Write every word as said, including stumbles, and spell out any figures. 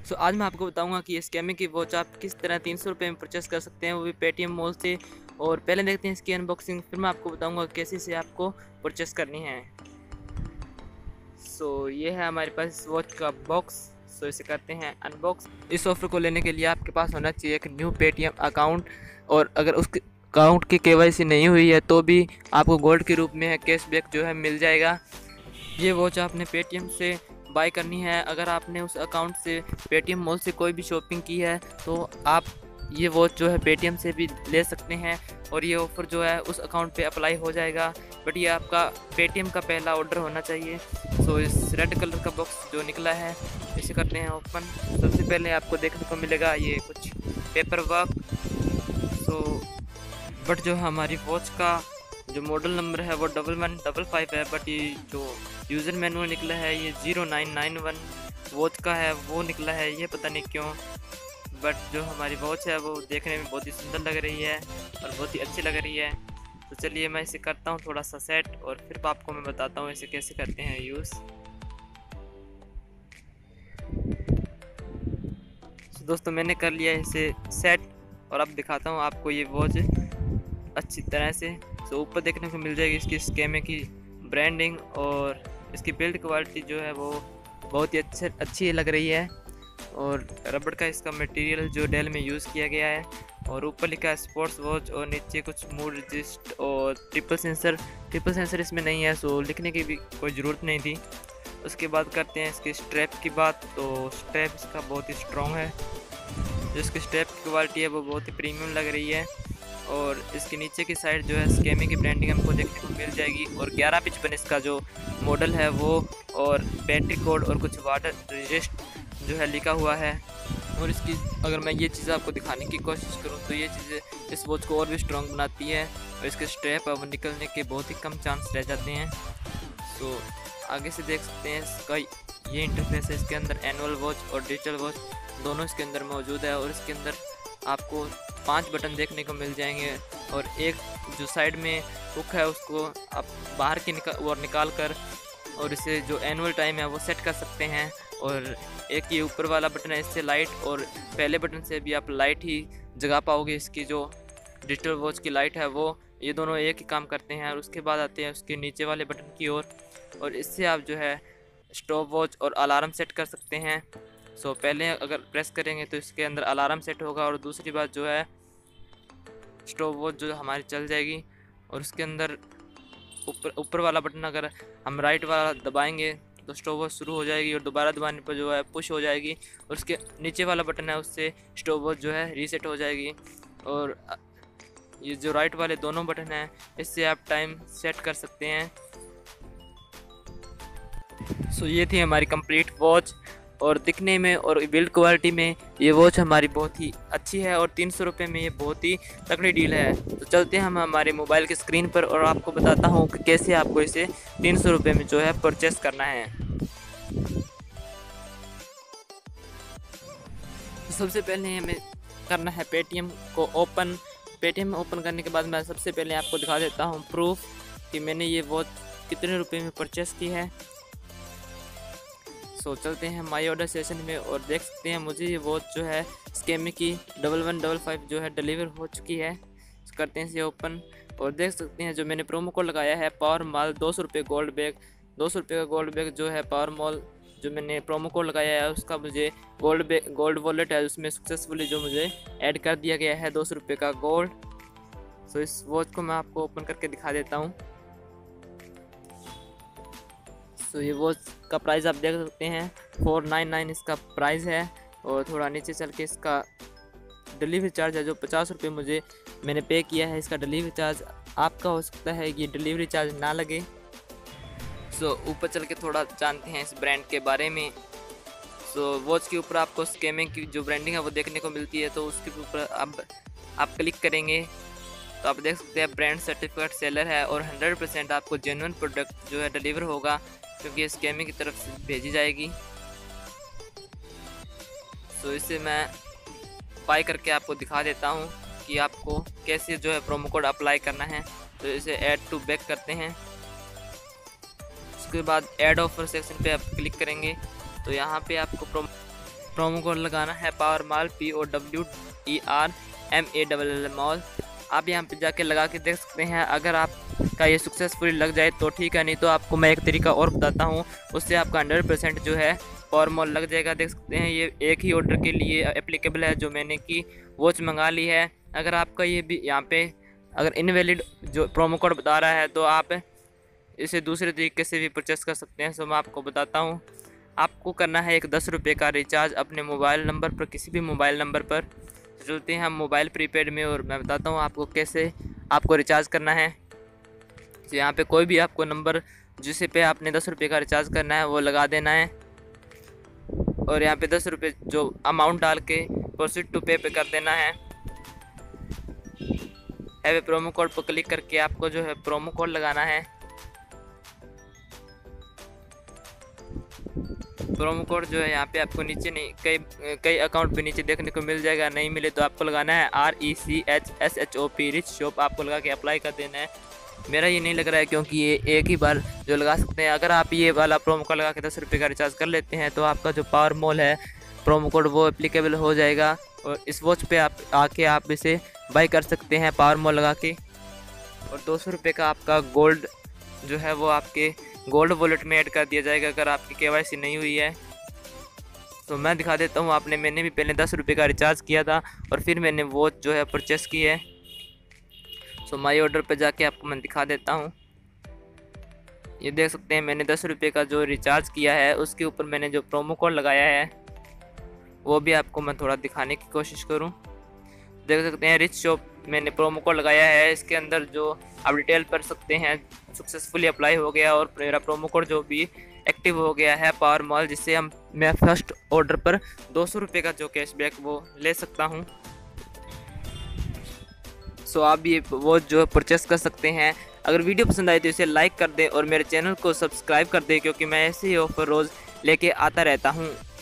सो आज मैं आपको बताऊंगा कि स्कैमी की वॉच आप किस तरह तीन सौ रुपये में परचेस कर सकते हैं, वो भी पेटीएम मॉल से। और पहले देखते हैं इसकी अनबॉक्सिंग, फिर मैं आपको बताऊंगा कैसे से आपको परचेस करनी है। सो ये है हमारे पास इस वॉच का बॉक्स। सो इसे करते हैं अनबॉक्स। इस ऑफर को लेने के लिए आपके पास होना चाहिए एक न्यू पेटीएम अकाउंट, और अगर उस अकाउंट की केवाईसी नहीं हुई है तो भी आपको गोल्ड के रूप में कैशबैक जो है मिल जाएगा। ये वॉच आपने पेटीएम से बाय करनी है। अगर आपने उस अकाउंट से पेटीएम मॉल से कोई भी शॉपिंग की है तो आप ये वॉच जो है पेटीएम से भी ले सकते हैं, और ये ऑफ़र जो है उस अकाउंट पे अप्लाई हो जाएगा। बट ये आपका पेटीएम का पहला ऑर्डर होना चाहिए। सो इस रेड कलर का बॉक्स जो निकला है इसे करते हैं ओपन। सबसे पहले आपको देखने को मिलेगा ये कुछ पेपर वर्क। सो बट जो हमारी वॉच का जो मॉडल नंबर है वो डबल वन डबल फाइव है, बट ये जो यूज़र मैनुअल निकला है ये zero nine nine one watch का है, वो निकला है, ये पता नहीं क्यों। बट जो हमारी वॉच है वो देखने में बहुत ही सुंदर लग रही है और बहुत ही अच्छी लग रही है। तो चलिए मैं इसे करता हूँ थोड़ा सा सेट, और फिर आपको मैं बताता हूँ इसे कैसे करते हैं यूज़। तो दोस्तों मैंने कर लिया इसे सेट, और अब दिखाता हूँ आपको ये वॉच अच्छी तरह से। तो ऊपर देखने को मिल जाएगी इसकी स्केमे की ब्रांडिंग, और इसकी बिल्ड क्वालिटी जो है वो बहुत ही अच्छे अच्छी लग रही है। और रबड़ का इसका मटेरियल जो डेल में यूज़ किया गया है, और ऊपर लिखा है स्पोर्ट्स वॉच, और नीचे कुछ मूड रजिस्ट और ट्रिपल सेंसर। ट्रिपल सेंसर इसमें नहीं है, सो लिखने की भी कोई ज़रूरत नहीं थी। उसके बाद करते हैं इसके स्ट्रैप की बात। तो स्ट्रैप इसका बहुत ही स्ट्रॉन्ग है, जो इसकी स्ट्रैप की क्वालिटी है वो बहुत ही प्रीमियम लग रही है। और इसके नीचे की साइड जो है स्केमी की ब्रांडिंग हमको देखने को मिल जाएगी, और ग्यारह पिचपन इसका जो मॉडल है वो, और बैटरी कोड और कुछ वाटर रजिस्ट जो है लिखा हुआ है। और इसकी अगर मैं ये चीज़ आपको दिखाने की कोशिश करूँ तो ये चीज़ें इस वॉच को और भी स्ट्रॉन्ग बनाती है, और इसके स्ट्रैप अब निकलने के बहुत ही कम चांस रह जाते हैं। तो आगे से देख सकते हैं इसका ये इंटरफेस है। इसके अंदर एनुअल वॉच और डिजिटल वॉच दोनों इसके अंदर मौजूद है, और इसके अंदर आपको पांच बटन देखने को मिल जाएंगे, और एक जो साइड में हुक है उसको आप बाहर की निकाल और निकाल कर और इसे जो एनुअल टाइम है वो सेट कर सकते हैं। और एक ये ऊपर वाला बटन है, इससे लाइट, और पहले बटन से भी आप लाइट ही जगा पाओगे। इसकी जो डिजिटल वॉच की लाइट है वो, ये दोनों एक ही काम करते हैं। और उसके बाद आते हैं उसके नीचे वाले बटन की ओर, और, और इससे आप जो है स्टॉप वॉच और अलार्म सेट कर सकते हैं। सो so, पहले अगर प्रेस करेंगे तो इसके अंदर अलार्म सेट होगा, और दूसरी बात जो है स्टॉप वॉच जो हमारी चल जाएगी। और उसके अंदर ऊपर ऊपर वाला बटन अगर हम राइट वाला दबाएंगे तो स्टॉप वॉच शुरू हो जाएगी, और दोबारा दबाने पर जो है पुश हो जाएगी। और उसके नीचे वाला बटन है उससे स्टॉप वॉच जो है रीसेट हो जाएगी। और ये जो राइट वाले दोनों बटन हैं इससे आप टाइम सेट कर सकते हैं। सो so, ये थी हमारी कंप्लीट वॉच, और दिखने में और बिल्ड क्वालिटी में ये वॉच हमारी बहुत ही अच्छी है, और तीन सौ रुपये में ये बहुत ही तगड़ी डील है। तो चलते हैं हम हमारे मोबाइल की स्क्रीन पर, और आपको बताता हूँ कि कैसे आपको इसे तीन सौ रुपये में जो है परचेस करना है। तो सबसे पहले हमें करना है पेटीएम को ओपन। पेटीएम ओपन करने के बाद मैं सबसे पहले आपको दिखा देता हूँ प्रूफ कि मैंने ये वॉच कितने रुपये में परचेस की है। सो चलते हैं माई ऑर्डर सेशन में, और देख सकते हैं मुझे ये वॉच जो है स्केमी की डबल वन डबल फाइव जो है डिलीवर हो चुकी है। so, करते हैं इसे ओपन, और देख सकते हैं जो मैंने प्रोमो कोड लगाया है पावर मॉल दो सौ रुपये गोल्ड बैग। दो सौ रुपये का गोल्ड बैग जो है पावर मॉल जो मैंने प्रोमो कोड लगाया है उसका मुझे गोल्ड बैग गोल्ड वॉलेट है उसमें सक्सेसफुली जो मुझे ऐड कर दिया गया है दो सौ रुपये का गोल्ड। सो so, इस वॉच को मैं आपको ओपन करके दिखा देता हूँ। तो ये वॉच का प्राइस आप देख सकते हैं फोर नाइन नाइन इसका प्राइस है। और थोड़ा नीचे चल के इसका डिलीवरी चार्ज है जो पचास रुपये मुझे मैंने पे किया है। इसका डिलीवरी चार्ज आपका हो सकता है ये डिलीवरी चार्ज ना लगे। सो ऊपर चल के थोड़ा जानते हैं इस ब्रांड के बारे में। सो वॉच के ऊपर आपको स्केमे की जो ब्रांडिंग है वो देखने को मिलती है, तो उसके ऊपर अब आप क्लिक करेंगे तो आप देख सकते हैं ब्रांड सर्टिफिकेट सेलर है, और हंड्रेड परसेंट आपको जेन्युइन प्रोडक्ट जो है डिलीवर होगा, क्योंकि स्केमी की तरफ से भेजी जाएगी। सो so, इसे मैं बाय करके आपको दिखा देता हूँ कि आपको कैसे जो है प्रोमो कोड अप्लाई करना है। तो इसे ऐड टू बैक करते हैं, उसके बाद ऐड ऑफर सेक्शन पे आप क्लिक करेंगे तो यहाँ पे आपको प्रोमो प्रोमो कोड लगाना है power mall, P O W E R M A double L mall. आप यहाँ पे जाके लगा के देख सकते हैं। अगर आपका ये सक्सेसफुली लग जाए तो ठीक है, नहीं तो आपको मैं एक तरीका और बताता हूँ, उससे आपका हंड्रेड परसेंट जो है पावर मॉल लग जाएगा। देख सकते हैं ये एक ही ऑर्डर के लिए एप्लीकेबल है जो मैंने की वॉच मंगा ली है। अगर आपका ये भी यहाँ पे अगर इनवैलिड जो प्रोमो कोड बता रहा है तो आप इसे दूसरे तरीके से भी परचेस कर सकते हैं। सो मैं आपको बताता हूँ। आपको करना है एक दस रुपये का रिचार्ज अपने मोबाइल नंबर पर, किसी भी मोबाइल नंबर पर। चलते हैं हम मोबाइल प्रीपेड में और मैं बताता हूँ आपको कैसे आपको रिचार्ज करना है। तो यहाँ पे कोई भी आपको नंबर जिसे पे आपने दस रुपये का रिचार्ज करना है वो लगा देना है और यहाँ पे दस रुपये जो अमाउंट डाल के प्रोसीड टू पे पे कर देना है। हैव ए प्रोमो कोड पर क्लिक करके आपको जो है प्रोमो कोड लगाना है। प्रोमो कोड जो है यहाँ पे आपको नीचे नहीं कई कई अकाउंट पे नीचे देखने को मिल जाएगा, नहीं मिले तो आपको लगाना है R E C H S H O P rich shop, आपको लगा के अप्लाई कर देना है। मेरा ये नहीं लग रहा है क्योंकि ये एक ही बार जो लगा सकते हैं। अगर आप ये वाला प्रोमो कोड लगा के दस रुपये का रिचार्ज कर लेते हैं तो आपका जो पावर मॉल है प्रोमो कोड वो एप्लीकेबल हो जाएगा और इस वॉच पे आप आके आप इसे बाई कर सकते हैं पावर मॉल लगा के। और दो सौ रुपये का आपका गोल्ड जो है वो आपके गोल्ड वॉलेट में ऐड कर दिया जाएगा अगर आपकी के वाई सी नहीं हुई है। तो मैं दिखा देता हूँ। आपने मैंने भी पहले दस रुपये का रिचार्ज किया था और फिर मैंने वॉच जो है परचेस की है। सो माई ऑर्डर पे जाके आपको मैं दिखा देता हूँ। ये देख सकते हैं मैंने दस रुपये का जो रिचार्ज किया है उसके ऊपर मैंने जो प्रोमो कोड लगाया है वो भी आपको मैं थोड़ा दिखाने की कोशिश करूँ। देख सकते हैं रिच शॉप मैंने प्रोमो कोड लगाया है, इसके अंदर जो आप डिटेल कर सकते हैं सक्सेसफुली अप्लाई हो गया और मेरा प्रोमो कोड जो भी एक्टिव हो गया है पावर मॉल, जिससे हम मैं फर्स्ट ऑर्डर पर दो सौ रुपये का जो कैशबैक वो ले सकता हूँ। सो आप ये वो जो परचेस कर सकते हैं। अगर वीडियो पसंद आए तो इसे लाइक कर दें और मेरे चैनल को सब्सक्राइब कर दें क्योंकि मैं ऐसे ही ऑफर रोज़ लेके आता रहता हूँ।